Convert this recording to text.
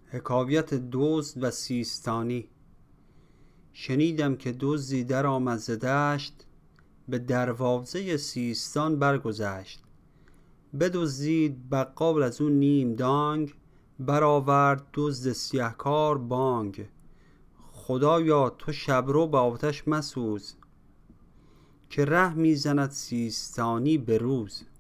حکایت دزد و سیستانی. شنیدم که دزدی در آمد ز دشت، به دروازه سیستان برگذشت. بدزدید بقال از اون نیم دانگ، برآورد دزد سیهکار بانگ. خدایا تو شبرو به آتش مسوز، که ره میزند سیستانی به روز.